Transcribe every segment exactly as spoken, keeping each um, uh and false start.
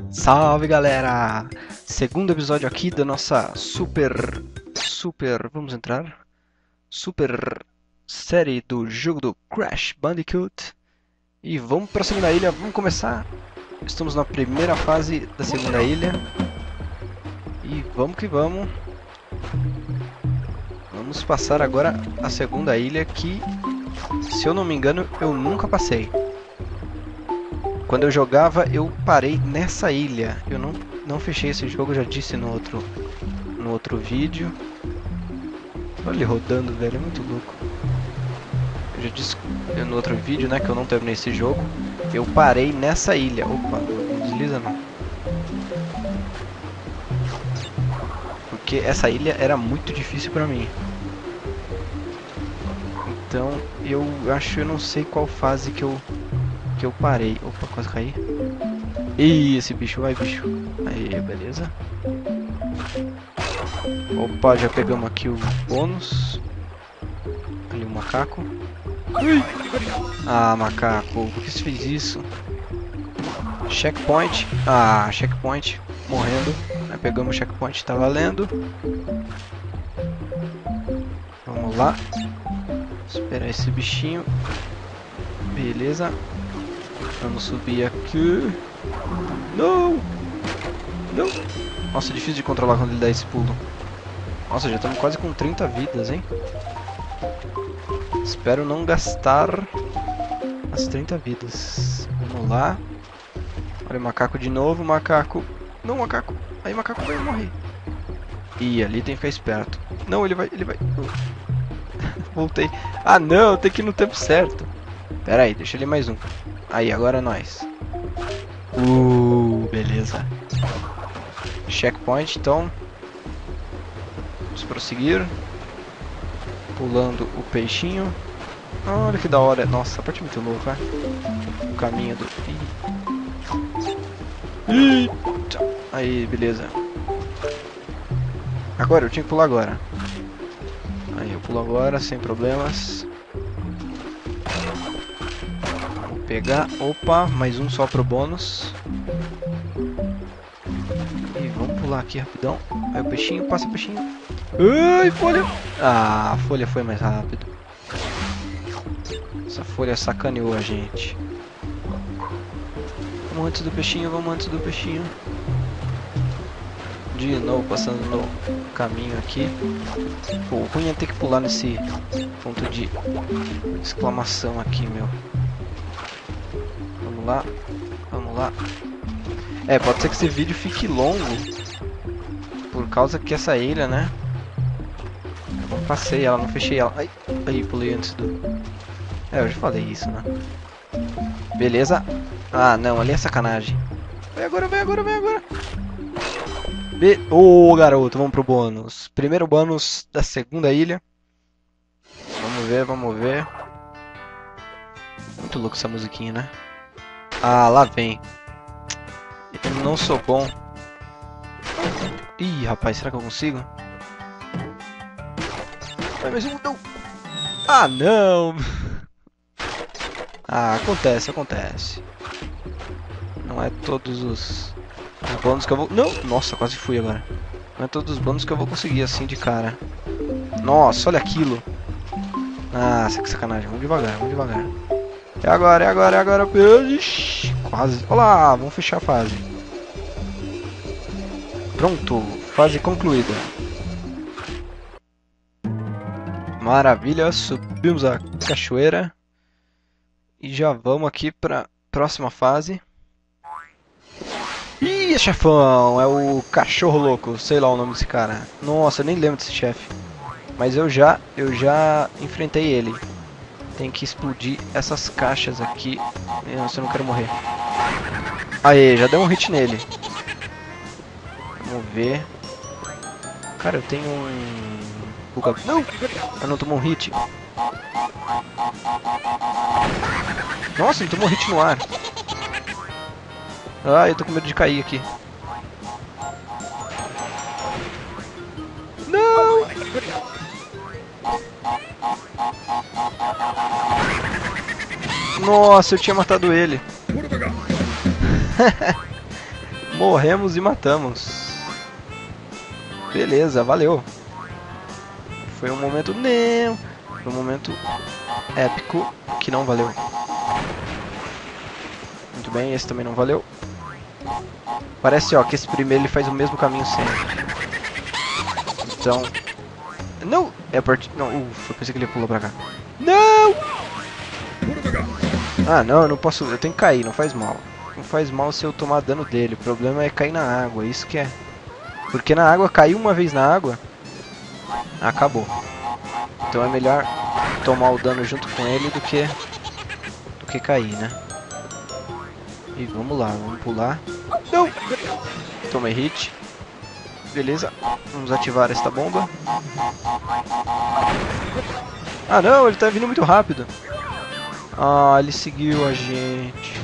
Salve galera! Segundo episódio aqui da nossa super, super, vamos entrar? Super série do jogo do Crash Bandicoot. E vamos para a segunda ilha, vamos começar. Estamos na primeira fase da segunda ilha. E vamos que vamos. Vamos passar agora a segunda ilha que, se eu não me engano, eu nunca passei. Quando eu jogava, eu parei nessa ilha. Eu não, não fechei esse jogo, já disse no outro, no outro vídeo. Olha ele rodando, velho, é muito louco. Eu já disse no outro vídeo, né, que eu não terminei esse jogo. Eu parei nessa ilha. Opa, não desliza não. Porque essa ilha era muito difícil pra mim. Então, eu acho, eu não sei qual fase que eu... que eu parei. Opa, quase caí. Ih, esse bicho, vai bicho. Aí, beleza. Opa, já pegamos aqui o bônus. Ali o macaco. Ui. Ah, macaco, por que você fez isso? Checkpoint. Ah, checkpoint. Morrendo. Aí pegamos o checkpoint, tá valendo. Vamos lá. Esperar esse bichinho. Beleza. Vamos subir aqui. Não! Não! Nossa, é difícil de controlar quando ele dá esse pulo. Nossa, já estamos quase com trinta vidas, hein? Espero não gastar as trinta vidas. Vamos lá. Olha o macaco de novo, macaco. Não, macaco. Aí, macaco vai morrer. Ih, ali tem que ficar esperto. Não, ele vai, ele vai. Voltei. Ah, não, tem que ir no tempo certo. Pera aí, deixa ele mais um. Aí, agora é nóis. Uh, beleza. Checkpoint, então. Vamos prosseguir. Pulando o peixinho. Olha que da hora. Nossa, a parte é muito louca. O caminho do... Ih. Aí, beleza. Agora, eu tinha que pular agora. Aí, eu pulo agora, sem problemas. Pegar, opa, mais um só pro bônus. E vamos pular aqui rapidão. Aí o peixinho, passa o peixinho. Ai, folha! Ah, a folha foi mais rápido. Essa folha sacaneou a gente. Vamos antes do peixinho, vamos antes do peixinho. De novo, passando no caminho aqui. Pô, o ruim é ter que pular nesse ponto de exclamação aqui, meu. Vamos lá, vamos lá. É, pode ser que esse vídeo fique longo. Por causa que essa ilha, né? Eu não passei ela, não fechei ela. Ai, aí, pulei antes do... É, eu já falei isso, né? Beleza. Ah, não, ali é sacanagem. Vai agora, vai agora, vai agora. Be... Ô, garoto, vamos pro bônus. Primeiro bônus da segunda ilha. Vamos ver, vamos ver. Muito louco essa musiquinha, né? Ah, lá vem. Eu não sou bom. Ih, rapaz, será que eu consigo? Vai, mais um, não. Ah, não. Ah, acontece, acontece. Não é todos os, os bônus que eu vou... Não! Nossa, quase fui agora. Não é todos os bônus que eu vou conseguir assim de cara. Nossa, olha aquilo. Ah, que sacanagem. Vamos devagar, vamos devagar. É agora, é agora, é agora. Ixi, quase. Olá, vamos fechar a fase. Pronto, fase concluída. Maravilha, subimos a cachoeira. E já vamos aqui para próxima fase. Ih, chefão, é o cachorro louco, sei lá o nome desse cara. Nossa, eu nem lembro desse chefe. Mas eu já, eu já enfrentei ele. Tem que explodir essas caixas aqui. Nossa, eu não quero morrer. Aê, já deu um hit nele. Vamos ver. Cara, eu tenho um... Buga... Não! Eu não tomou um hit. Nossa, ele tomou um hit no ar. Ah, eu tô com medo de cair aqui. Não! Nossa, eu tinha matado ele. Morremos e matamos. Beleza, valeu. Foi um momento... Não! Foi um momento épico que não valeu. Muito bem, esse também não valeu. Parece, ó, que esse primeiro ele faz o mesmo caminho sempre. Então... Não! É a partir... Não, ufa, eu pensei que ele pulou pra cá. Não! Ah, não, eu não posso... Eu tenho que cair, não faz mal. Não faz mal se eu tomar dano dele. O problema é cair na água, isso que é. Porque na água, cair uma vez na água, acabou. Então é melhor tomar o dano junto com ele do que do que cair, né? E vamos lá, vamos pular. Não! Tomei hit. Beleza, vamos ativar esta bomba. Ah não, ele tá vindo muito rápido. Ah, ele seguiu a gente.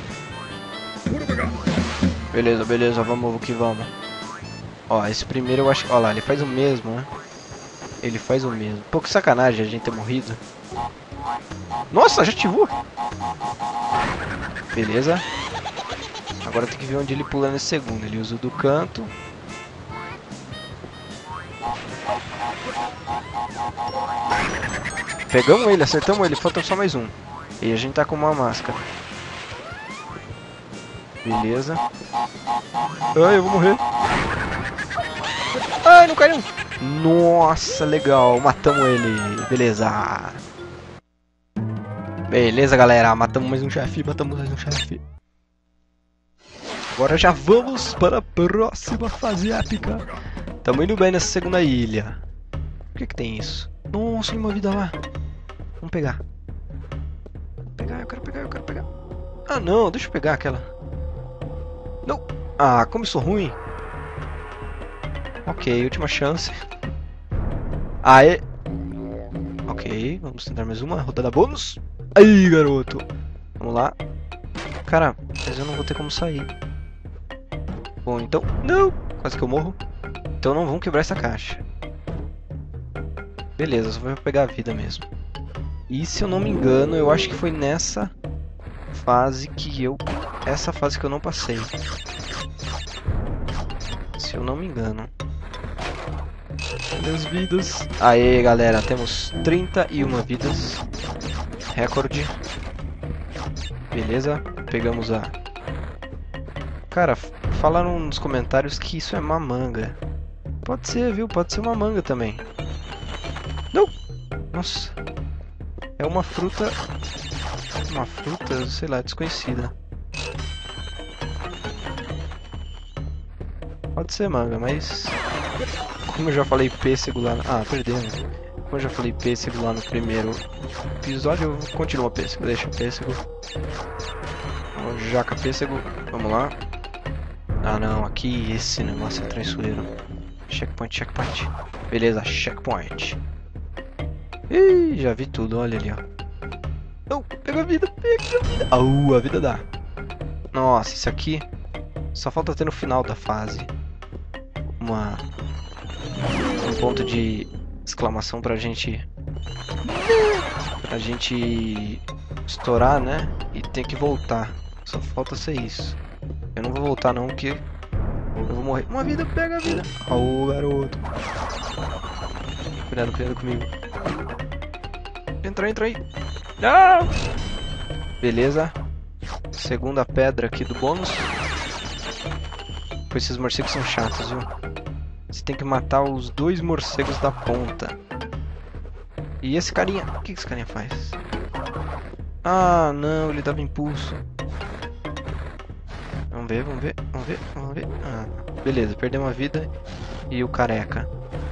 Beleza, beleza, vamos que vamos. Ó, esse primeiro eu acho... Ó lá, ele faz o mesmo, né? Ele faz o mesmo. Pô, que sacanagem a gente ter morrido. Nossa, já ativou! Beleza. Agora tem que ver onde ele pula nesse segundo. Ele usa o do canto. Pegamos ele, acertamos ele. Falta só mais um. E a gente tá com uma máscara. Beleza. Ai, eu vou morrer. Ai, não caiu. Nossa, legal. Matamos ele. Beleza. Beleza, galera. Matamos mais um chefe. Matamos mais um chefe. Agora já vamos para a próxima fase épica. Tamo indo bem nessa segunda ilha. Por que que tem isso? Nossa, tem uma vida lá. Vamos pegar. Pegar, eu quero pegar, eu quero pegar. Ah, não. Deixa eu pegar aquela. Não. Ah, como eu sou ruim. Ok, última chance. Aê. Ok, vamos tentar mais uma. Rodada bônus. Aí, garoto. Vamos lá. Cara, mas eu não vou ter como sair. Bom, então... Não! Quase que eu morro. Então não vamos quebrar essa caixa. Beleza, só vou pegar a vida mesmo. E se eu não me engano, eu acho que foi nessa fase que eu... Essa fase que eu não passei. Se eu não me engano. Minhas vidas. Aê, galera, temos trinta e uma vidas. Recorde. Beleza, pegamos a... Cara, falaram nos comentários que isso é mamanga. Pode ser, viu? Pode ser uma manga também. Não! Nossa. É uma fruta... Uma fruta, sei lá, desconhecida. Pode ser manga, mas... Como eu já falei pêssego lá... Ah, perdemos. Como eu já falei pêssego lá no primeiro episódio, eu continuo pêssego. Deixa pêssego. Jaca pêssego. Vamos lá. Ah não, aqui esse negócio é traiçoeiro. Checkpoint, checkpoint. Beleza, checkpoint. Ih, já vi tudo, olha ali, ó. Não, pega a vida, pega a vida. Au, a vida dá. Nossa, isso aqui só falta ter no final da fase uma um ponto de exclamação pra gente pra gente estourar, né? E tem que voltar. Só falta ser isso. Eu não vou voltar não, porque eu vou morrer. Uma vida, pega a vida. Au, garoto. Cuidado, cuidado comigo. Entra, entra aí. Não! Beleza. Segunda pedra aqui do bônus. Pois esses morcegos são chatos, viu? Você tem que matar os dois morcegos da ponta. E esse carinha... O que esse carinha faz? Ah, não. Ele dava impulso. Vamos ver, vamos ver, vamos ver, vamos ver. Ah, beleza, perdeu uma vida. E o careca.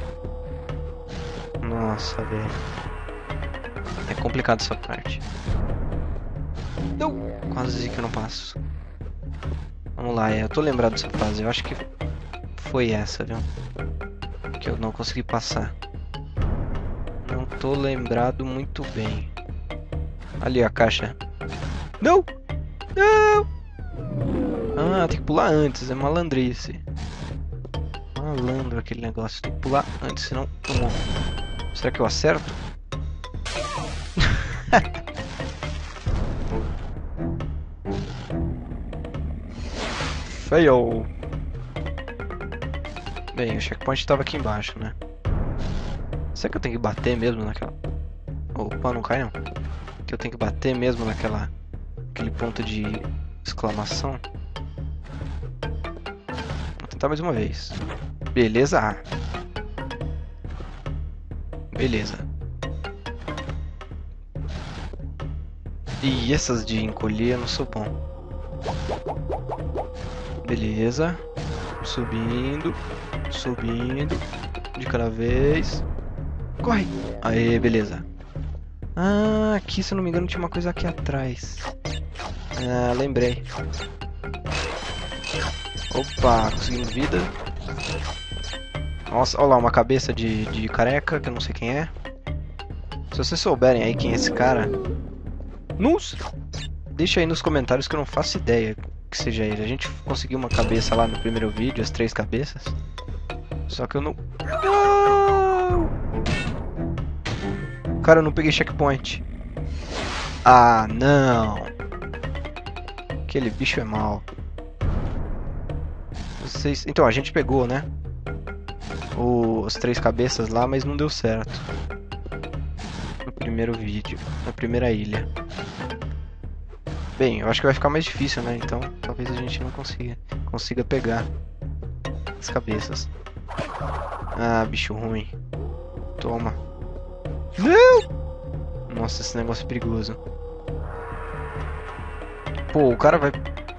Nossa, velho. É complicado essa parte. Não! Quase que eu não passo. Vamos lá, eu tô lembrado dessa fase. Eu acho que foi essa, viu? Que eu não consegui passar. Não tô lembrado muito bem. Ali a caixa. Não! Não! Ah, tem que pular antes, é malandrice. Malandro aquele negócio. Tem que pular antes, senão eu morro. Será que eu acerto? Fail. Bem, o checkpoint tava aqui embaixo, né? Será que eu tenho que bater mesmo naquela... Opa, não cai não. Que eu tenho que bater mesmo naquela... Aquele ponto de exclamação. Vou tentar mais uma vez. Beleza. Beleza. E essas de encolher eu não sou bom. Beleza. Subindo. Subindo. De cada vez. Corre! Aê, beleza. Ah, aqui se eu não me engano tinha uma coisa aqui atrás. Ah, lembrei. Opa, conseguimos vida. Nossa, olha lá, uma cabeça de, de careca, que eu não sei quem é. Se vocês souberem aí quem é esse cara, nos... deixa aí nos comentários que eu não faço ideia que seja ele. A gente conseguiu uma cabeça lá no primeiro vídeo, as três cabeças. Só que eu não... Não! Cara, eu não peguei checkpoint. Ah, não. Aquele bicho é mau. Vocês... Então, a gente pegou, né? O... As três cabeças lá, mas não deu certo. No primeiro vídeo. Na primeira ilha. Bem, eu acho que vai ficar mais difícil, né? Então, talvez a gente não consiga. Consiga pegar as cabeças. Ah, bicho ruim. Toma. Não! Nossa, esse negócio é perigoso. Pô, o cara vai...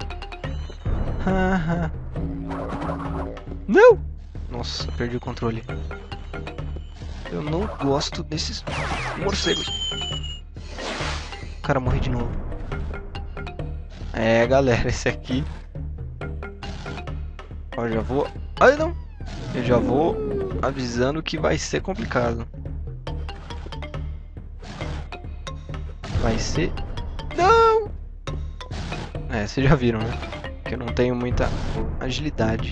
Não! Nossa, perdi o controle. Eu não gosto desses morcegos. O cara morreu de novo. É, galera, esse aqui... Ó, já vou... Ai, não! Eu já vou avisando que vai ser complicado. Vai ser... Não! É, vocês já viram, né? Que eu não tenho muita agilidade.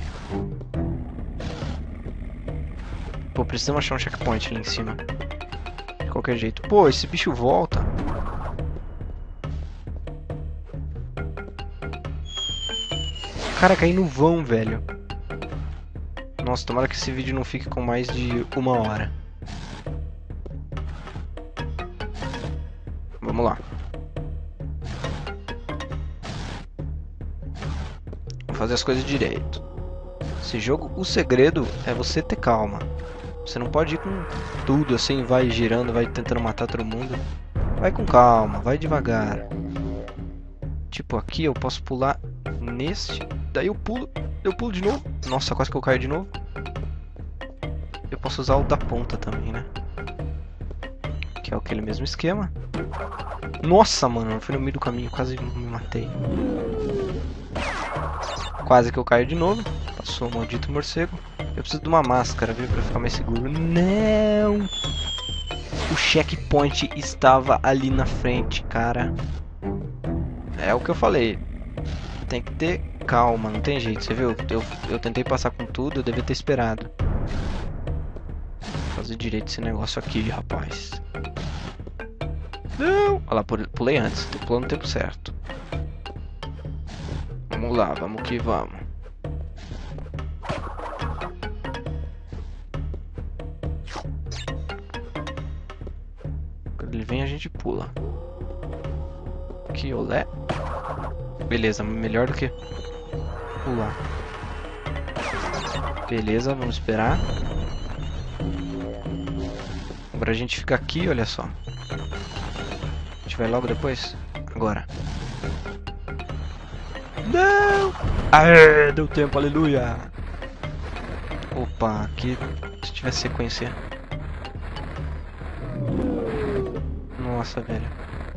Pô, precisamos achar um checkpoint ali em cima. De qualquer jeito. Pô, esse bicho volta. Cara, caí no vão, velho. Nossa, tomara que esse vídeo não fique com mais de uma hora. Vamos lá. Vou fazer as coisas direito. Esse jogo, o segredo é você ter calma. Você não pode ir com tudo assim, vai girando, vai tentando matar todo mundo. Vai com calma, vai devagar. Tipo, aqui eu posso pular neste. Daí eu pulo, eu pulo de novo. Nossa, quase que eu caio de novo. Eu posso usar o da ponta também, né? Que é aquele mesmo esquema. Nossa, mano, eu fui no meio do caminho, quase me matei. Quase que eu caio de novo. Passou o maldito morcego. Eu preciso de uma máscara, viu, pra ficar mais seguro. Não! O checkpoint estava ali na frente, cara. É o que eu falei. Tem que ter calma, não tem jeito. Você viu? Eu, eu tentei passar com tudo, eu devia ter esperado. Vou fazer direito esse negócio aqui, rapaz. Não! Olha lá, pulei antes. Tô pulando no tempo certo. Vamos lá, vamos que vamos. Quando ele vem, a gente pula. Que olé. Beleza, melhor do que pular. Beleza, vamos esperar. Agora a gente fica aqui, olha só. A gente vai logo depois? Agora. Não! Aê, deu tempo, aleluia! Opa, aqui se tivesse sequência. Nossa, velho.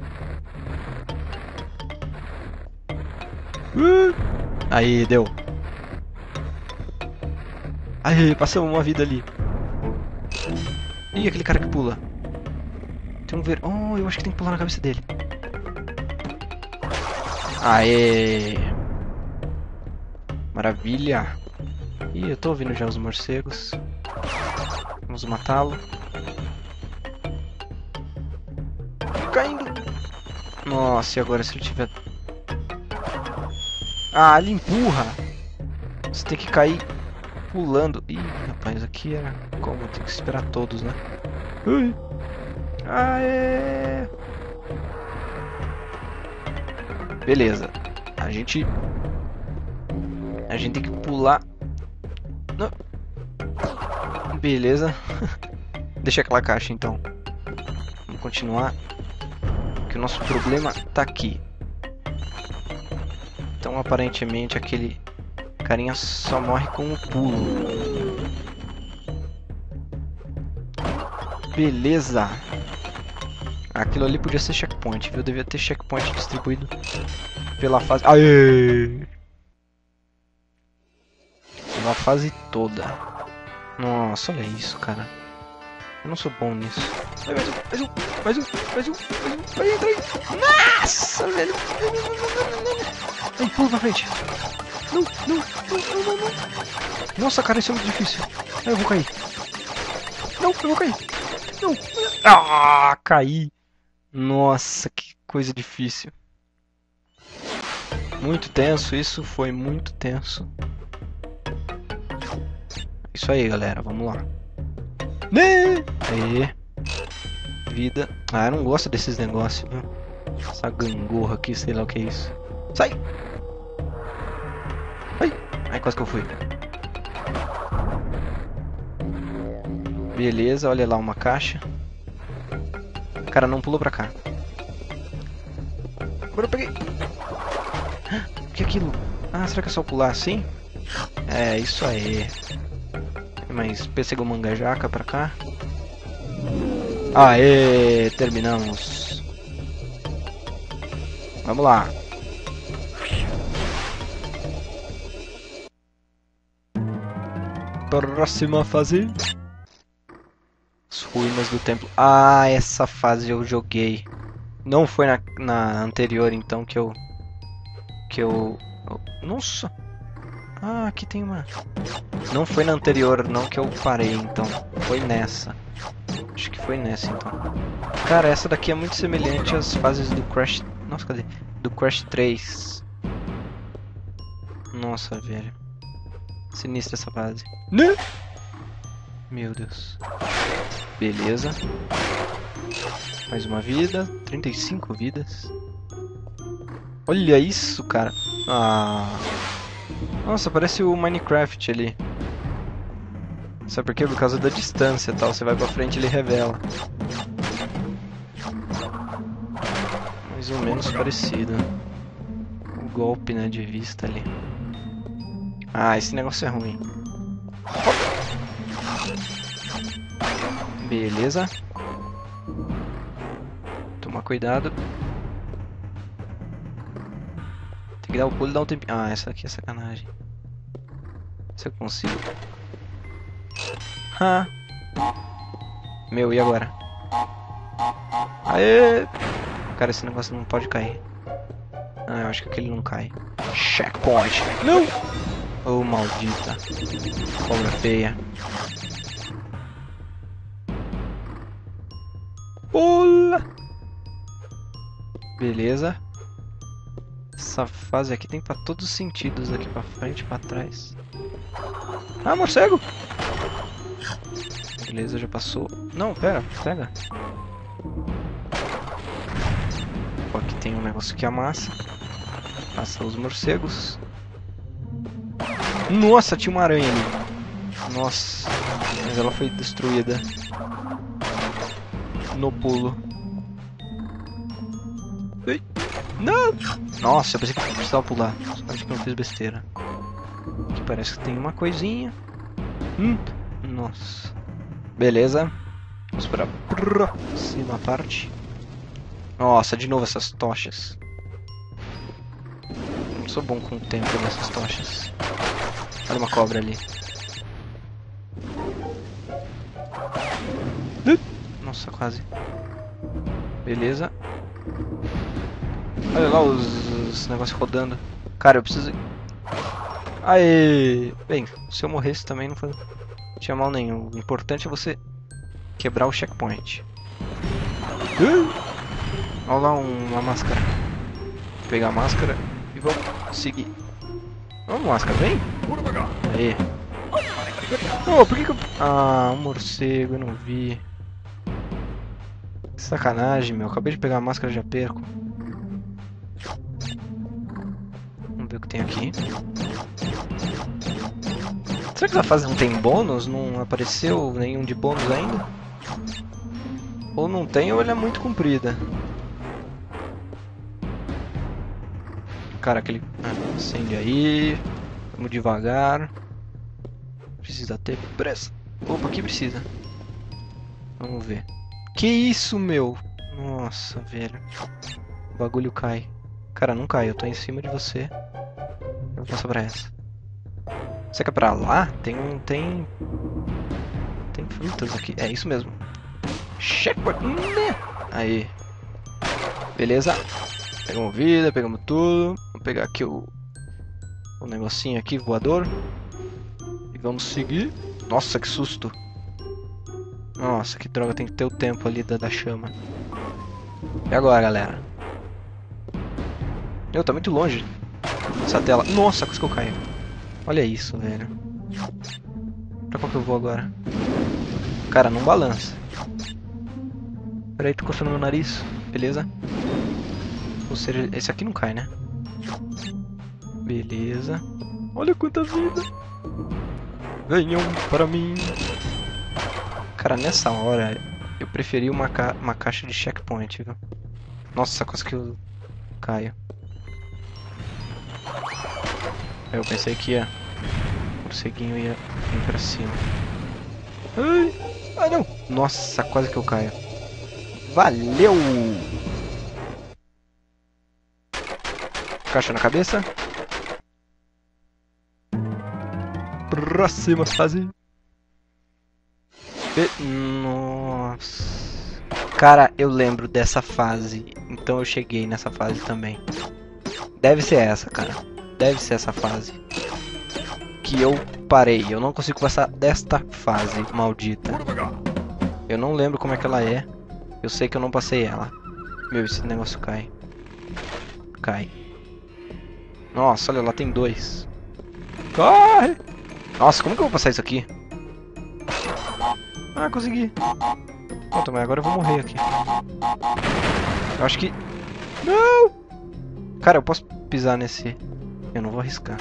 Uh! Aí, deu. Aí, passamos uma vida ali. Ih, aquele cara que pula. Tem um ver... Oh, eu acho que tem que pular na cabeça dele. Aê! Maravilha! Ih, eu tô ouvindo já os morcegos. Vamos matá-lo. Caindo! Nossa, e agora se ele tiver... Ah, ele empurra! Você tem que cair pulando. Ih, rapaz, aqui era como? Tem que esperar todos, né? Ui. Aê! Beleza. A gente... A gente tem que pular... Não. Beleza. Deixa aquela caixa, então. Vamos continuar. Que o nosso problema tá aqui. Então, aparentemente, aquele carinha só morre com o pulo. Beleza. Aquilo ali podia ser checkpoint, viu? Devia ter checkpoint distribuído pela fase... Aê! Pela fase toda. Nossa, olha isso, cara. Eu não sou bom nisso. Mais um, mais um, mais um, mais um, mais um. Vai, entra aí. Nossa, velho. Ai, pula pra frente. Não, não, não, não, não. Nossa, cara, isso é muito difícil. Eu vou cair. Não, eu vou cair. Não. Ah, caí. Nossa, que coisa difícil. Muito tenso, isso foi muito tenso. Isso aí, galera, vamos lá. Né? Aê. Vida. Ah, eu não gosto desses negócios, viu? Essa gangorra aqui, sei lá o que é isso. Sai! Ai! Ai, quase que eu fui. Beleza, olha lá uma caixa. Cara, não pulou pra cá. Agora eu peguei. O que é aquilo? Ah, será que é só pular assim? É, isso aí. Mas pêssego mangajaca pra cá. Aê, terminamos. Vamos lá. Próxima fase. As ruínas do templo. Ah, essa fase eu joguei. Não foi na, na anterior, então, que eu... Que eu... Nossa! Ah, aqui tem uma... Não foi na anterior, não, que eu parei, então. Foi nessa. Acho que foi nessa, então. Cara, essa daqui é muito semelhante às fases do Crash... Nossa, cadê? Do Crash três. Nossa, velho. Sinistra essa fase. Né? Meu Deus. Beleza. Mais uma vida. trinta e cinco vidas. Olha isso, cara. Ah. Nossa, parece o Minecraft ali. Sabe por quê? Por causa da distância e tal. Você vai pra frente e ele revela. Mais ou menos parecido. O golpe, né, de vista ali. Ah, esse negócio é ruim. Beleza. Toma cuidado. Tem que dar o pulo e dar um tempinho. Ah, essa aqui é sacanagem. Se eu consigo. Ah. Meu, e agora? Aê! Cara, esse negócio não pode cair. Ah, eu acho que aquele não cai. Checkpoint. Não! Oh, maldita. Cobra feia. Pula! Beleza. Essa fase aqui tem pra todos os sentidos. Daqui pra frente, pra trás. Ah, morcego! Beleza, já passou. Não, pera, pega. Ó, aqui tem um negócio que amassa. Passa os morcegos. Nossa, tinha uma aranha ali. Nossa, mas ela foi destruída no pulo. Ei. Não! Nossa, eu pensei que eu precisava pular. Acho que eu não fiz besteira. Aqui parece que tem uma coisinha. Hum. Nossa. Beleza. Vamos para a próxima parte. Nossa, de novo essas tochas. Não sou bom com o tempo dessas tochas. Olha uma cobra ali. Nossa, quase. Beleza. Olha lá os, os negócios rodando. Cara, eu preciso... Aê! Bem, se eu morresse também não foi... Não tinha mal nenhum. O importante é você quebrar o checkpoint. Uh! Olha lá um, uma máscara. Vou pegar a máscara e vamos seguir. Vamos, máscara, vem! Aê! Oh, por que que eu... Ah, um morcego, eu não vi. Que sacanagem, meu. Acabei de pegar a máscara e já perco. Vamos ver o que tem aqui. Será que essa fase não tem bônus? Não apareceu nenhum de bônus ainda? Ou não tem ou ela é muito comprida. Cara, aquele... Ah, acende aí. Vamos devagar. Precisa ter pressa. Opa, aqui precisa. Vamos ver. Que isso, meu? Nossa, velho. O bagulho cai. Cara, não cai. Eu tô em cima de você. Eu vou passar pra essa. Você quer pra lá? Tem um... Tem... Tem frutas aqui. É isso mesmo. Checkpoint. Aí. Beleza. Pegamos vida, pegamos tudo. Vou pegar aqui o... O negocinho aqui, voador. E vamos seguir. Nossa, que susto. Nossa, que droga. Tem que ter o tempo ali da, da chama. E agora, galera? Eu, tá muito longe essa tela. Nossa, quase que eu caio. Olha isso, velho. Pra qual que eu vou agora? Cara, não balança. Peraí, tô coçando meu nariz. Beleza. Ou seja, esse aqui não cai, né? Beleza. Olha quanta vida. Venham para mim. Cara, nessa hora eu preferi uma, ca uma caixa de checkpoint, viu? Nossa, quase que eu caio. Eu pensei que ia... O morceguinho ia vir pra cima. Ai! Ah, não! Nossa, quase que eu caio. Valeu! Caixa na cabeça. Próxima fase. E... Nossa. Cara, eu lembro dessa fase. Então eu cheguei nessa fase também. Deve ser essa, cara. Deve ser essa fase. Que eu parei. Eu não consigo passar desta fase maldita. Eu não lembro como é que ela é. Eu sei que eu não passei ela. Meu, esse negócio cai. Cai. Nossa, olha lá, tem dois. Corre! Nossa, como que eu vou passar isso aqui? Ah, consegui. Pronto, mas agora eu vou morrer aqui. Eu acho que... Não! Cara, eu posso pisar nesse... Eu não vou arriscar.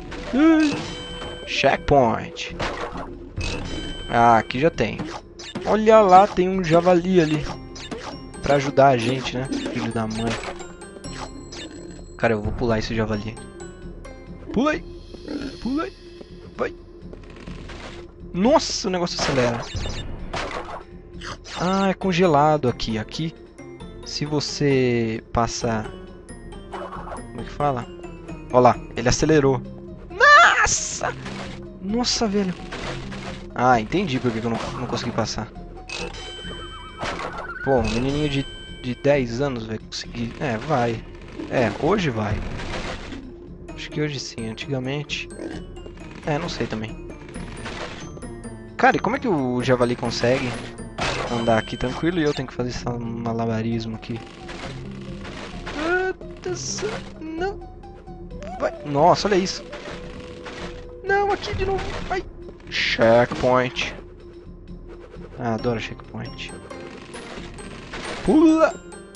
Checkpoint. Ah, aqui já tem. Olha lá, tem um javali ali. Pra ajudar a gente, né? Filho da mãe. Cara, eu vou pular esse javali. Pulei! Pulei! Vai! Nossa, o negócio acelera. Ah, é congelado aqui. Aqui, se você passar... Como é que fala? Olha lá, ele acelerou. Nossa! Nossa, velho. Ah, entendi porque que eu não, não consegui passar. Pô, um menininho de, de dez anos vai conseguir... É, vai. É, hoje vai. Acho que hoje sim, antigamente... É, não sei também. Cara, e como é que o javali consegue andar aqui tranquilo e eu tenho que fazer esse malabarismo aqui? Não. Vai. Nossa, olha isso. Não, aqui de novo. Vai. Checkpoint. Ah, adoro checkpoint. Pula.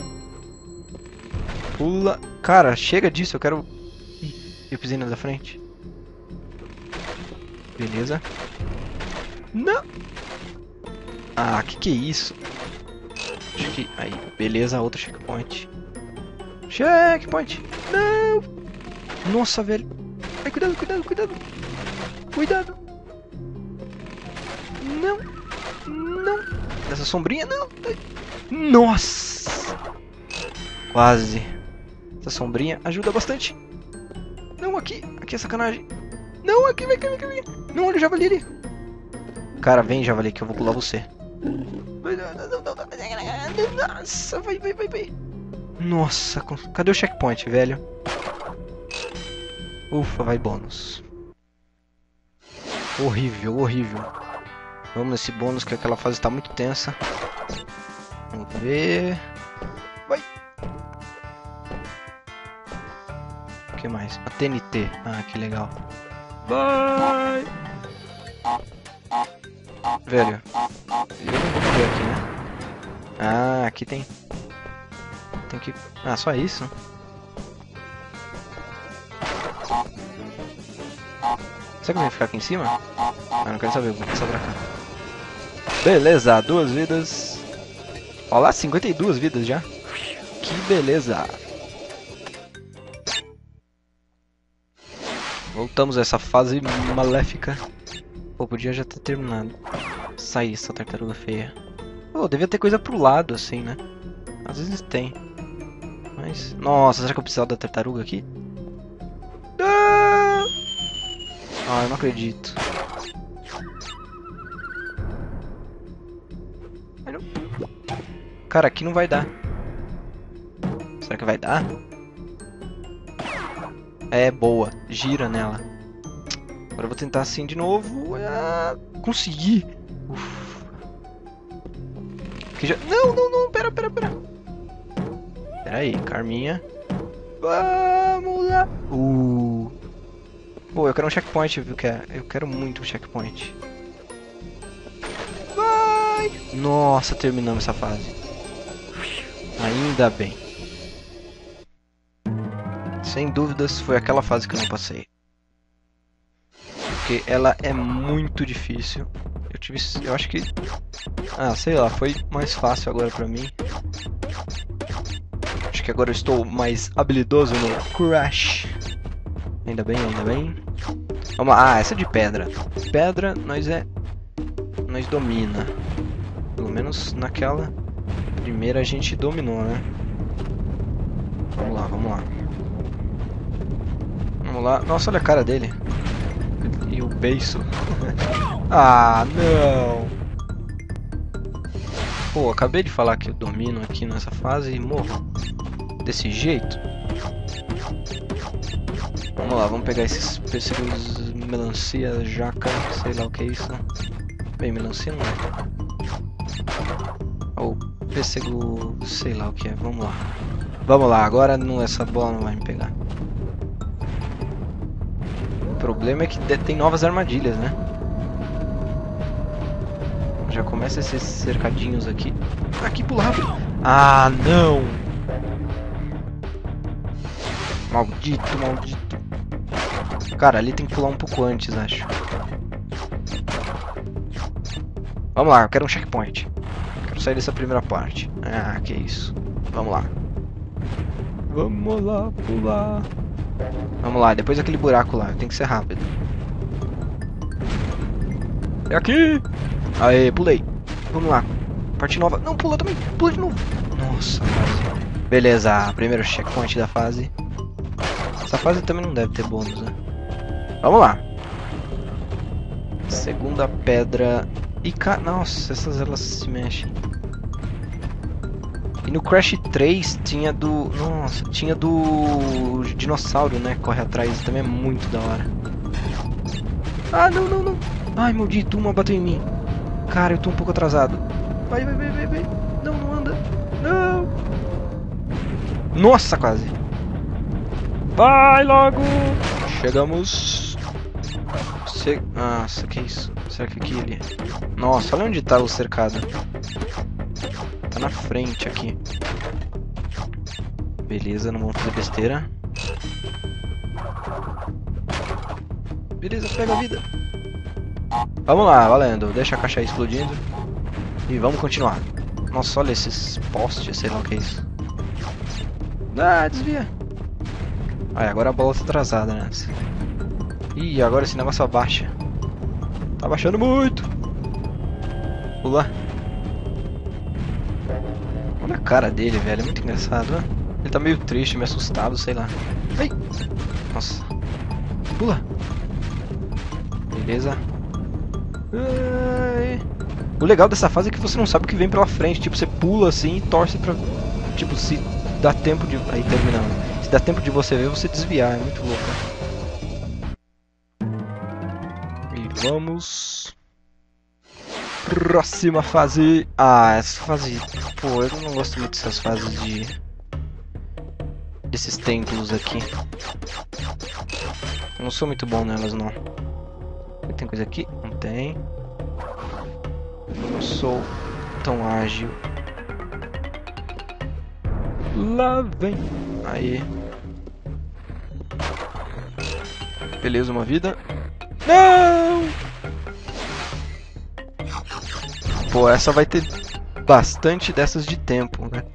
Pula. Cara, chega disso, eu quero... Ih, eu pisei na da frente. Beleza. Não. Ah, que que é isso? Acho que... Aí, beleza, outro checkpoint. Checkpoint. Não. Nossa, velho. Ai, cuidado, cuidado, cuidado. Cuidado. Não. Não. Essa sombrinha, não. Nossa. Quase. Essa sombrinha ajuda bastante. Não, aqui. Aqui é sacanagem. Não, aqui, vem, vem, vem. Não, olha o javali ali. Cara, vem, javali, que eu vou pular você. Nossa, vai, vai, vai, vai. Nossa, cadê o checkpoint, velho? Ufa, vai bônus. Horrível, horrível. Vamos nesse bônus que aquela fase está muito tensa. Vamos ver. Vai. O que mais? A T N T. Ah, que legal. Vai. Velho, eu não vou correr aqui, né? Ah, aqui tem... Tem que... Ah, só isso? Será que eu vou ficar aqui em cima? Ah, não quero saber, vou passar pra cá. Beleza, duas vidas. Olha lá, cinquenta e duas vidas já. Que beleza. Voltamos a essa fase maléfica. Pô, podia já ter terminado. Sair essa tartaruga feia. Pô, devia ter coisa pro lado assim, né? Às vezes tem. Mas... Nossa, será que eu precisava da tartaruga aqui? Ah, ah eu não acredito. Cara, aqui não vai dar. Será que vai dar? É, boa. Gira nela. Agora eu vou tentar assim de novo. Ah, consegui. Ufa. Que já... Não, não, não. Pera, pera, pera. Pera aí, Carminha. Vamos lá. Uh. Pô, eu quero um checkpoint, viu? Eu quero muito um checkpoint. Vai. Nossa, terminamos essa fase. Ainda bem. Sem dúvidas foi aquela fase que eu não passei. Porque ela é muito difícil. Eu tive... Eu acho que... Ah, sei lá, foi mais fácil agora pra mim. Acho que agora eu estou mais habilidoso no Crash. Ainda bem, ainda bem. Vamos lá. Ah, essa é de pedra. Pedra, nós é... Nós domina. Pelo menos naquela primeira a gente dominou, né? Vamos lá, vamos lá. Vamos lá. Nossa, olha a cara dele. E o beiço. Ah, não. Pô, acabei de falar que eu domino aqui nessa fase e morro. Desse jeito. Vamos lá, vamos pegar esses pêssegos, melancia, jaca, sei lá o que é isso. Bem, melancia não é. Ou pêssego, sei lá o que é. Vamos lá. Vamos lá, agora não, essa bola não vai me pegar. O problema é que tem novas armadilhas, né? Já começa esses cercadinhos aqui. Aqui, pula rápido. Ah, não! Maldito, maldito. Cara, ali tem que pular um pouco antes, acho. Vamos lá, eu quero um checkpoint. Quero sair dessa primeira parte. Ah, que isso. Vamos lá. Vamos lá, pular. Vamos lá, depois daquele buraco lá. Tem que ser rápido. É aqui! Aê, pulei. Vamos lá. Parte nova. Não, pula também. Pula de novo. Nossa, quase. Beleza, primeiro checkpoint da fase. Essa fase também não deve ter bônus, né? Vamos lá. Segunda pedra. E ca... Nossa, essas elas se mexem. E no Crash três tinha do... Nossa, tinha do... dinossauro, né? Corre atrás. Também é muito da hora. Ah, não, não, não. Ai, maldito, uma bateu em mim. Cara, eu tô um pouco atrasado. Vai, vai, vai, vai, vai. Não, não anda. Não. Nossa, quase. Vai logo. Chegamos. Se... Nossa, que isso? Será que aqui ele... Nossa, olha onde tá o cercado. Tá na frente aqui. Beleza, não vamos fazer besteira. Beleza, pega a vida. Vamos lá, valendo. Deixa a caixa aí explodindo. E vamos continuar. Nossa, olha esses postes, sei lá o que é isso. Ah, desvia. Ah, agora a bola tá atrasada, né? Ih, agora esse negócio abaixa. Tá abaixando muito. Pula. Olha a cara dele, velho. É muito engraçado, né? Ele tá meio triste, meio assustado, sei lá. Ai. Nossa. Pula. Beleza. Ai. O legal dessa fase é que você não sabe o que vem pela frente. Tipo, você pula assim e torce pra... Tipo, se dá tempo de... Aí, terminando. Se dá tempo de você ver, você desviar. É muito louco. E vamos... Próxima fase. Ah, essa fase... Pô, eu não gosto muito dessas fases de... Desses templos aqui. Eu não sou muito bom nelas, não. Tem coisa aqui? Não tem. Eu não sou tão ágil. Lá vem. Aí. Beleza, uma vida. Não! Pô, essa vai ter bastante dessas de tempo, né?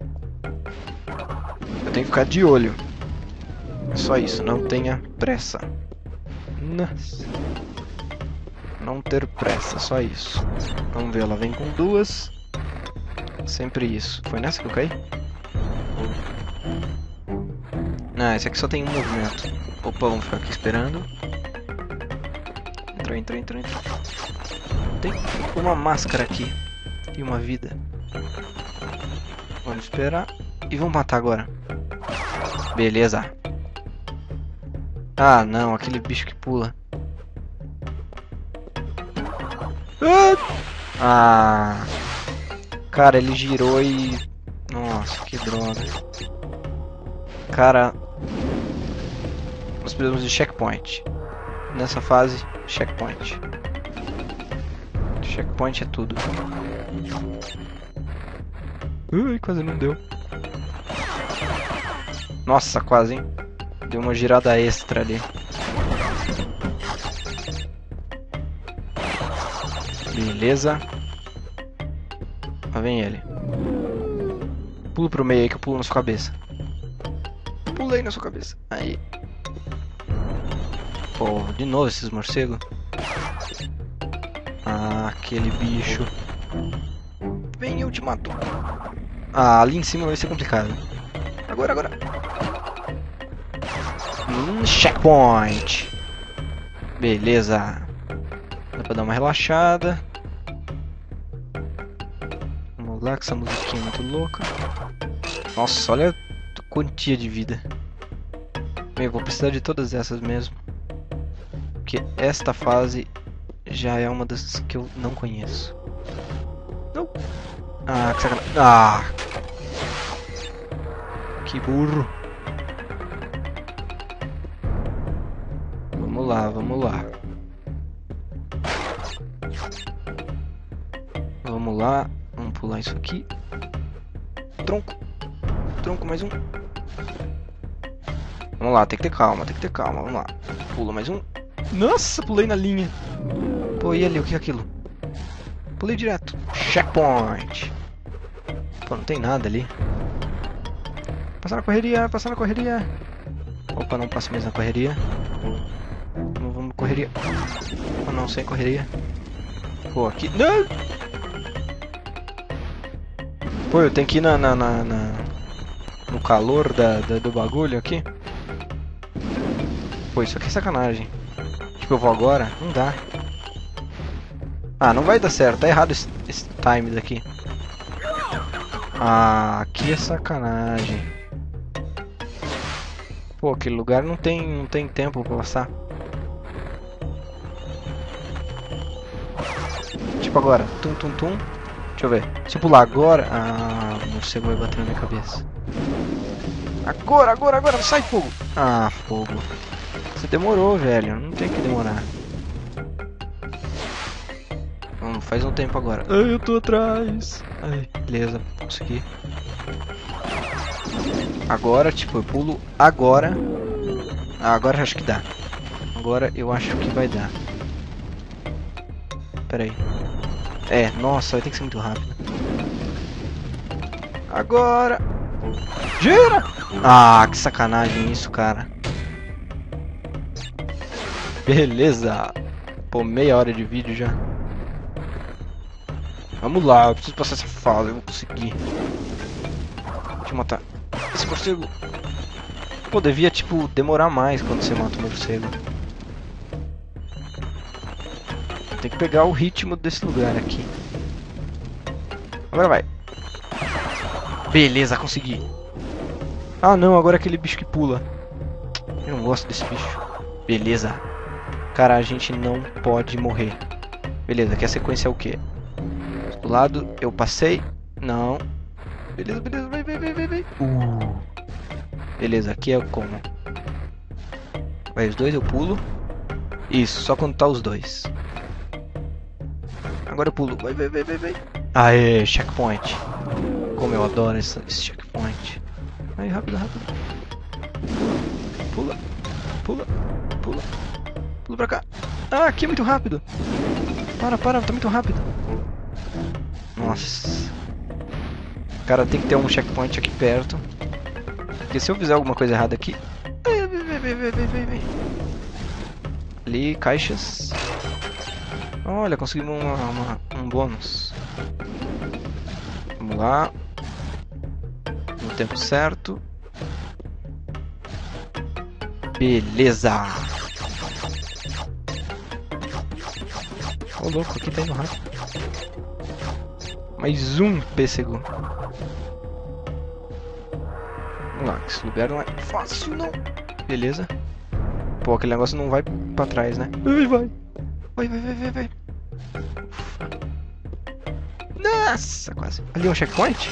Eu tenho que ficar de olho. É só isso, não tenha pressa. Nossa. Não ter pressa, só isso. Vamos ver, ela vem com duas. Sempre isso. Foi nessa que eu caí? Ah, esse aqui só tem um movimento. Opa, vamos ficar aqui esperando. Entrou, entrou, entrou, entrou. Tem uma máscara aqui. E uma vida. Vamos esperar. E vamos matar agora. Beleza. Ah, não. Aquele bicho que pula. Ah. Cara, ele girou e... Nossa, que droga. Cara... Nós precisamos de checkpoint. Nessa fase, checkpoint. Checkpoint é tudo. Ui, quase não deu. Nossa, quase, hein? Deu uma girada extra ali. Beleza. Lá vem ele. Pulo pro meio aí que eu pulo na sua cabeça. Pulei na sua cabeça. Aí. Pô, de novo esses morcegos. Ah, aquele bicho. Vem, eu te mato. Ah, ali em cima vai ser complicado. Agora, agora. Hum, checkpoint. Beleza. Dá pra dar uma relaxada. Vamos lá, que essa musiquinha é muito louca. Nossa, olha a quantia de vida. Bem, eu vou precisar de todas essas mesmo. Porque esta fase já é uma das que eu não conheço. Não. Ah, que sacanagem. Ah. Que burro. Vamos lá, vamos lá. Vamos lá. Vamos pular isso aqui. Tronco. Tronco, mais um. Vamos lá, tem que ter calma, tem que ter calma. Vamos lá. Pula mais um. Nossa, pulei na linha. Pô, e ali, o que é aquilo? Pulei direto. Checkpoint. Pô, não tem nada ali. Passar na correria, passar na correria. Opa, não passo mesmo na correria. Vamos, vamos correria. Oh, não, sem correria. Pô, aqui... Não! Pô, eu tenho que ir na, na, na, na... no calor da, da, do bagulho aqui. Pô, isso aqui é sacanagem. Tipo, eu vou agora? Não dá. Ah, não vai dar certo. Tá errado esse, esse time daqui. Ah, aqui é sacanagem. Pô, aquele lugar não tem, não tem tempo pra passar. Tipo agora. Tum, tum, tum. Deixa eu ver. Se eu pular agora... Ah, o morcego vai bater na minha cabeça. Agora, agora, agora. Sai, fogo. Ah, fogo. Você demorou, velho. Não tem que demorar. Vamos, faz um tempo agora. Ai, eu tô atrás. Ai, beleza. Consegui. Agora, tipo, eu pulo agora. Ah, agora eu acho que dá. Agora eu acho que vai dar. Pera aí. É, nossa, vai ter que ser muito rápido. Agora. Gira! Ah, que sacanagem isso, cara. Beleza. Pô, meia hora de vídeo já. Vamos lá, eu preciso passar essa fase, eu vou conseguir. Deixa eu matar esse morcego. Pô, devia, tipo, demorar mais quando você mata o morcego. Tem que pegar o ritmo desse lugar aqui. Agora vai. Beleza, consegui. Ah não, agora é aquele bicho que pula. Eu não gosto desse bicho. Beleza. Cara, a gente não pode morrer. Beleza, aqui a sequência é o quê? Do lado, eu passei. Não. Beleza, beleza, vai, vai, vai, vai, vai. Uh. Beleza, aqui é como? Vai os dois, eu pulo. Isso, só quando tá os dois. Agora eu pulo. Vai, vai, vai, vai, vai. Aê, checkpoint. Como eu adoro esse, esse checkpoint. Aí, rápido, rápido. Pula, pula, pula. Pula pra cá. Ah, aqui é muito rápido. Para, para, tá muito rápido. Nossa. Cara, tem que ter um checkpoint aqui perto. Porque se eu fizer alguma coisa errada aqui... Vem, vem, vem, vem, vem, vem. Ali, caixas. Olha, conseguimos uma, uma, um bônus. Vamos lá. No tempo certo. Beleza. Ô, louco, aqui tá indo rápido. Mais um pêssego. Vamos lá, esse lugar não é fácil, não. Beleza. Pô, aquele negócio não vai pra trás, né? Ai, vai. Vai, vai, vai, vai, vai. Nossa, quase. Ali é um checkpoint?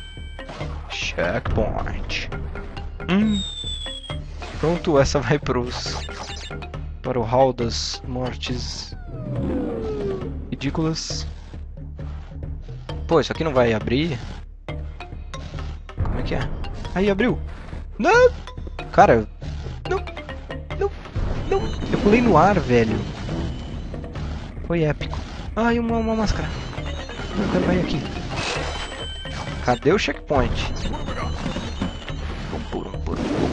Checkpoint. Hum. Pronto, essa vai pros... Para o hall das mortes ridículas. Pô, isso aqui não vai abrir? Como é que é? Aí, abriu. Não! Cara, não, não, não. Eu pulei no ar, velho. Foi épico. Ai, uma, uma máscara. Não, eu quero vai aqui. Cadê o checkpoint? Vamos por um, por um.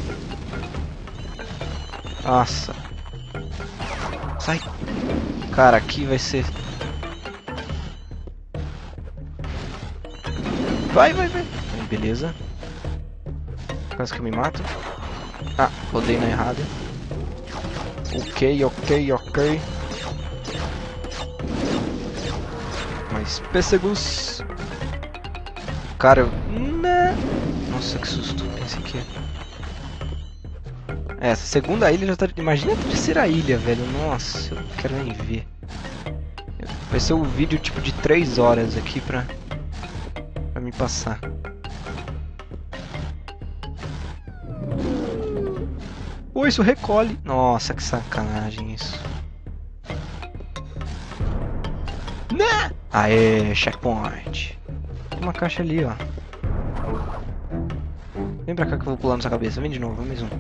Nossa. Sai. Cara, aqui vai ser... Vai, vai, vai. Beleza. Quase que eu me mato. Ah, rodei na errada. Ok, ok, ok. Mais pêssegos. Cara, eu... Nossa, que susto. Pensei que... É, essa segunda ilha já tá... Imagina a terceira ilha, velho. Nossa, eu não quero nem ver. Vai ser um vídeo tipo de três horas aqui pra... Pra me passar. Pô, isso recolhe. Nossa, que sacanagem isso. Né? Aê, checkpoint. Tem uma caixa ali, ó. Vem pra cá que eu vou pular na sua cabeça. Vem de novo, mais um.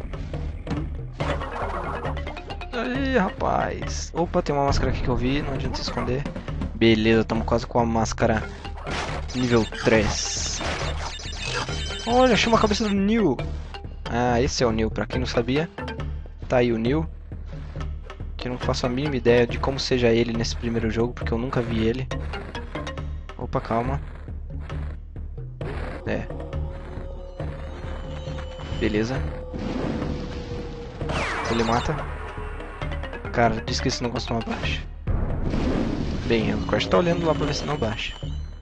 Aí, rapaz. Opa, tem uma máscara aqui que eu vi. Não adianta se esconder. Beleza, estamos quase com a máscara nível três. Olha, achei uma cabeça do Neil. Ah, esse é o Neil, pra quem não sabia. Tá aí o Neil. Que eu não faço a mínima ideia de como seja ele nesse primeiro jogo, porque eu nunca vi ele. Opa, calma. É. Beleza. Ele mata. Cara, diz que esse negócio não abaixa. Bem, o Crash tá olhando lá pra ver se não abaixa.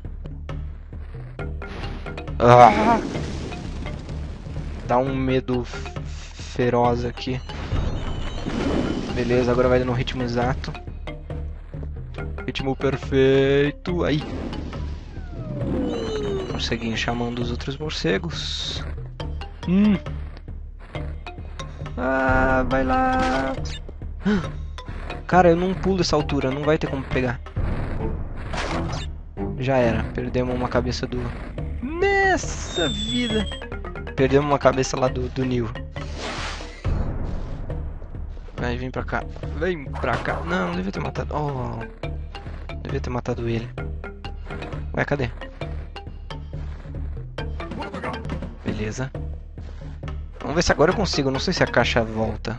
Ah! Dá um medo feroz aqui. Beleza, agora vai no ritmo exato. Ritmo perfeito. Aí. Morceguinho chamando os outros morcegos. Hum. Ah, vai lá. Cara, eu não pulo essa altura, não vai ter como pegar. Já era, perdemos uma cabeça do... Nessa vida. Perdemos uma cabeça lá do, do Neil. Vai, vem pra cá. Vem pra cá. Não, não devia ter matado. Oh. Devia ter matado ele. Ué, cadê? Beleza. Vamos ver se agora eu consigo. Não sei se a caixa volta.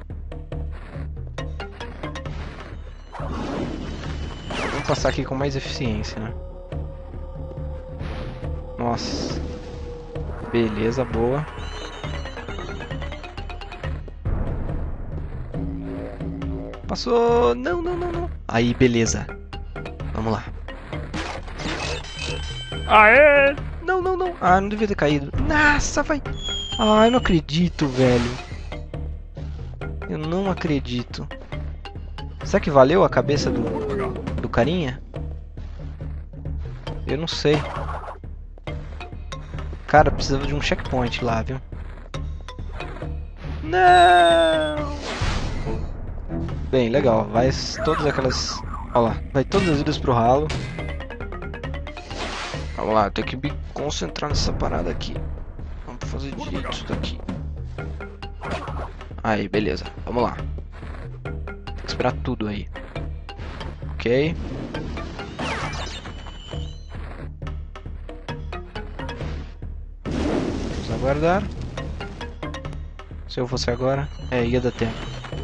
Vamos passar aqui com mais eficiência, né? Nossa. Beleza, boa. Passou. Não, não, não, não. Aí, beleza. Vamos lá. Aê! Não, não, não. Ah, não devia ter caído. Nossa, vai. Ah, eu não acredito, velho. Eu não acredito. Será que valeu a cabeça do, do carinha? Eu não sei. Cara, precisava de um checkpoint lá, viu? Não! Bem, legal. Vai todas aquelas Olha lá, vai todas as vidas pro ralo. Vamos lá, eu tenho que me concentrar nessa parada aqui. Vamos fazer direito isso daqui. Aí, beleza, vamos lá. Tem que esperar tudo aí. Ok. Vamos aguardar. Se eu fosse agora, é, ia dar tempo.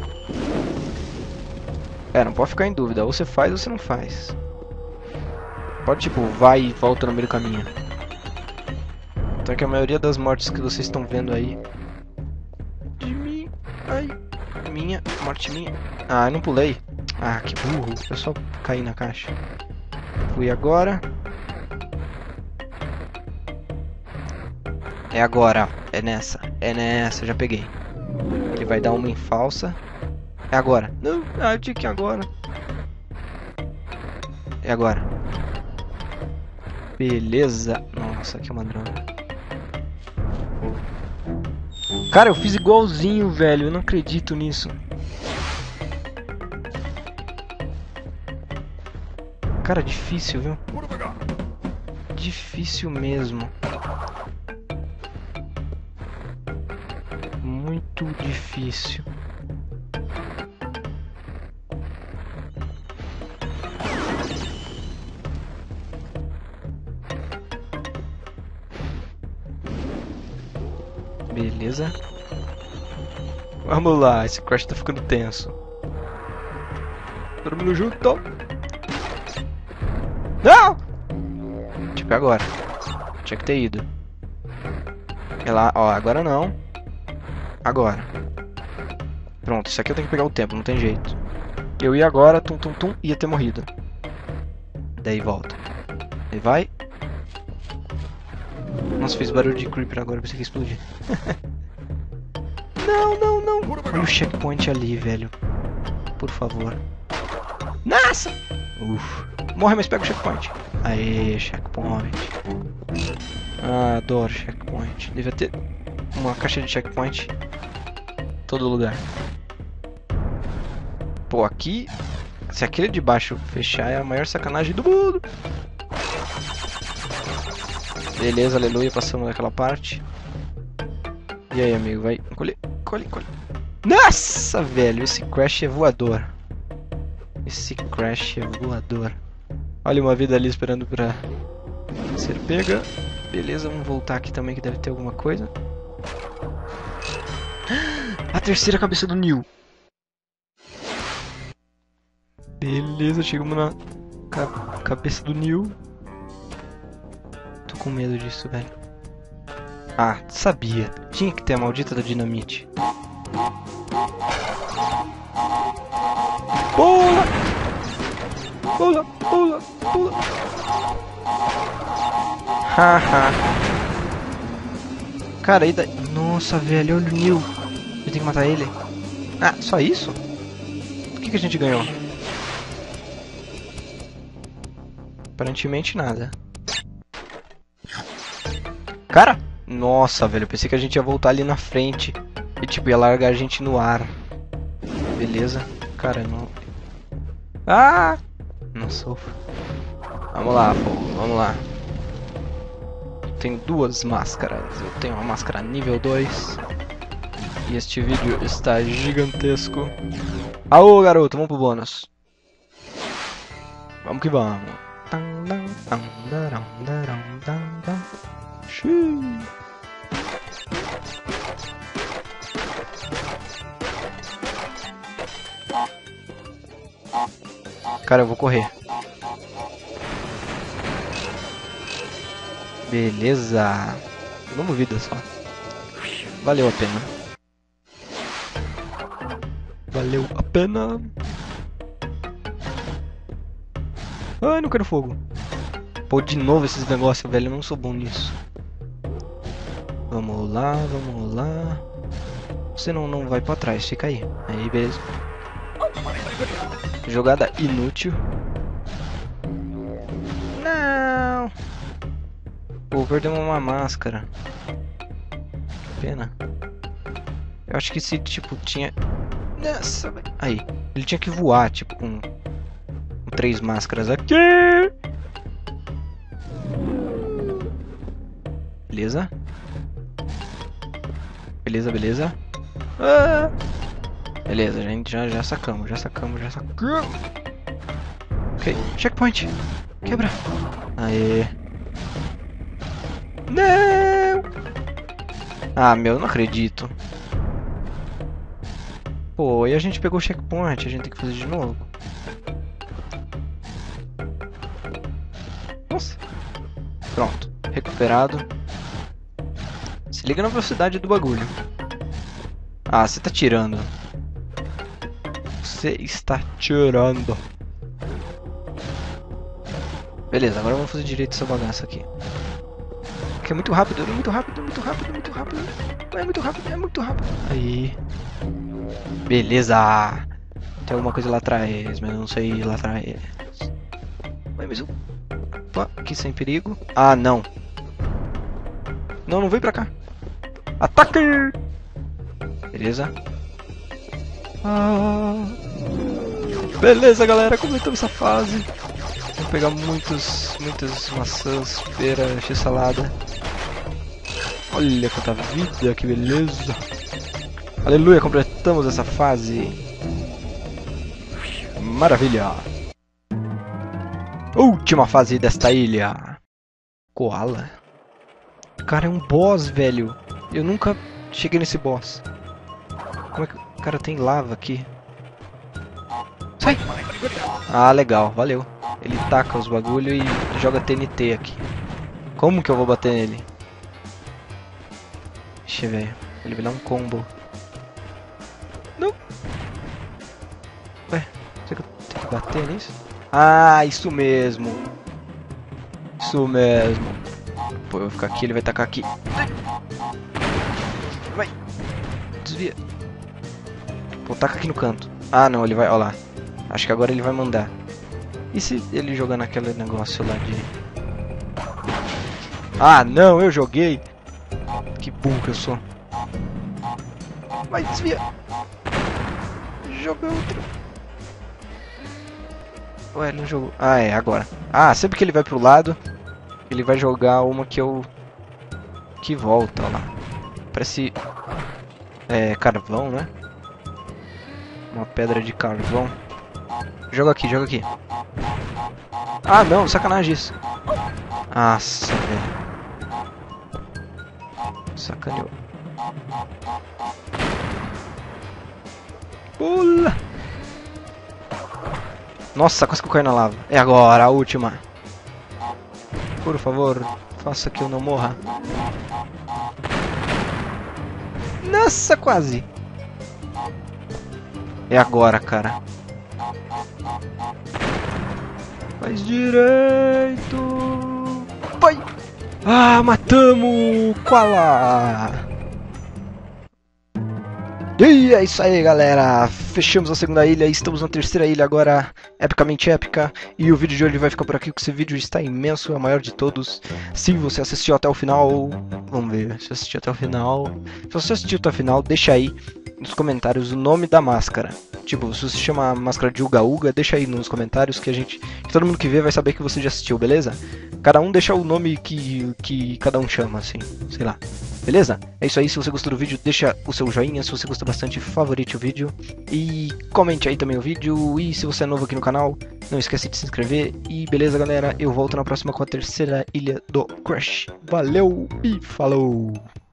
É, não pode ficar em dúvida, ou você faz ou você não faz. Pode, tipo, vai e volta no meio do caminho. Então é que a maioria das mortes que vocês estão vendo aí... De mim... Ai... Minha... Morte minha... Ah, eu não pulei. Ah, que burro. Eu só caí na caixa. Fui agora. É agora. É nessa. É nessa. Já peguei. Ele vai dar uma em falsa. É agora. Não, ah, eu tinha que ir agora. É agora. Beleza. Nossa, aqui é uma droga. Cara, eu fiz igualzinho, velho. Eu não acredito nisso. Cara, difícil, viu? Difícil mesmo. Muito difícil. Beleza. Vamos lá, esse crash tá ficando tenso. Todo mundo junto. Não! Tipo, agora. Tinha que ter ido. É lá, ó, agora não. Agora. Pronto, isso aqui eu tenho que pegar o tempo, não tem jeito. Eu ia agora, tum tum tum, ia ter morrido. Daí volta. Aí vai. Nossa, fez barulho de creeper agora, pensei que ia explodir. Não, não, não. Olha o checkpoint ali, velho. Por favor. Nossa! Uf. Morre, mas pega o checkpoint. Aê, checkpoint. Ah, adoro checkpoint. Devia ter uma caixa de checkpoint em todo lugar. Pô, aqui... Se aquele de baixo fechar, é a maior sacanagem do mundo. Beleza, aleluia, passamos daquela parte. E aí, amigo, vai... Colhe, colhe, colhe. Nossa, velho, esse crash é voador. Esse crash é voador. Olha uma vida ali esperando pra ser pega. Beleza, vamos voltar aqui também que deve ter alguma coisa. A terceira cabeça do Neil. Beleza, chegamos na ca cabeça do Neil. Tô com medo disso, velho. Ah, sabia. Tinha que ter a maldita da dinamite. Pula! Pula, pula, pula. Haha. Cara, aí da... Nossa, velho, olha o Neil. Eu tenho que matar ele. Ah, só isso? O que, que a gente ganhou? Aparentemente nada. Cara! Nossa, velho, eu pensei que a gente ia voltar ali na frente. E tipo, ia largar a gente no ar. Beleza. Cara, não... Ah! Não sofro. Vamos lá, pô, vamos lá. Tenho duas máscaras. Eu tenho uma máscara nível dois. E este vídeo está gigantesco. Aô, garoto, vamos pro bônus. Vamos que vamos. Cara, eu vou correr. Beleza. Vamos vida só. Valeu a pena. Valeu a pena. Ai, não quero fogo. Pô, de novo esses negócios, velho. Eu não sou bom nisso. Vamos lá, vamos lá. Você não, não vai pra trás, fica aí. Aí, beleza. Jogada inútil. Não. Pô, perdemos uma máscara. Que pena. Eu acho que se, tipo, tinha... Nossa, aí. Ele tinha que voar, tipo, com Com três máscaras aqui. Beleza. Beleza, beleza. Ah! Beleza, gente, já, já sacamos, já sacamos, já sacamos. Ok, checkpoint. Quebra. Aê. Não! Ah, meu, não acredito. Pô, e a gente pegou o checkpoint, a gente tem que fazer de novo. Nossa. Pronto, recuperado. Se liga na velocidade do bagulho. Ah, você tá tirando. Você está tirando. Beleza, agora vamos fazer direito essa bagaça aqui. Porque é muito rápido, é muito rápido, é muito rápido, é muito rápido. É muito rápido, é muito rápido. Aí. Beleza. Tem alguma coisa lá atrás, mas eu não sei lá atrás. Vai, mais um. Opa, aqui sem perigo. Ah, não. Não, não vem pra cá. Ataque! Beleza. Ah. Beleza, galera, completamos essa fase. Vou pegar muitos, muitas maçãs, pera, x-salada. Olha quanta vida, que beleza. Aleluia, completamos essa fase. Maravilha. Última fase desta ilha. Koala. Cara, é um boss, velho. Eu nunca cheguei nesse boss. Como é que o cara tem lava aqui? Sai! Ah, legal, valeu. Ele taca os bagulho e joga T N T aqui. Como que eu vou bater nele? Ixi, velho. Ele vai dar um combo. Não! Ué, será que eu tenho que bater nisso? Ah, isso mesmo. Isso mesmo. Pô, eu vou ficar aqui, ele vai tacar aqui. Vai! Desvia. Pô, taca aqui no canto. Ah, não, ele vai, ó lá. Acho que agora ele vai mandar. E se ele jogar naquele negócio lá de... Ah, não, eu joguei. Que burro que eu sou. Vai, desvia. Joga outro. Ué, ele não jogou. Ah, é, agora. Ah, sempre que ele vai pro lado, ele vai jogar uma que eu... Que volta, ó lá. Parece... É, carvão, né? Uma pedra de carvão. Joga aqui, joga aqui. Ah, não, sacanagem isso. Nossa, velho. Sacaneou. Pula! Nossa, quase que eu caí na lava. É agora, a última. Por favor, faça que eu não morra. Nossa, quase. É agora, cara. Faz direito. Vai. Ah, matamos. Koala. E é isso aí, galera. Fechamos a segunda ilha. Estamos na terceira ilha agora, epicamente épica. E o vídeo de hoje vai ficar por aqui, porque esse vídeo está imenso, é o maior de todos. Se você assistiu até o final, vamos ver, se assistiu até o final. Se você assistiu até o final, deixa aí nos comentários o nome da máscara. Tipo, se você chama a máscara de Uga Uga, deixa aí nos comentários que a gente, que todo mundo que vê vai saber que você já assistiu, beleza? Cada um deixa o nome que, que cada um chama, assim, sei lá. Beleza? É isso aí, se você gostou do vídeo, deixa o seu joinha, se você gostou bastante, favorite o vídeo. E comente aí também o vídeo, e se você é novo aqui no canal, não esquece de se inscrever. E beleza, galera, eu volto na próxima com a terceira ilha do Crash. Valeu e falou!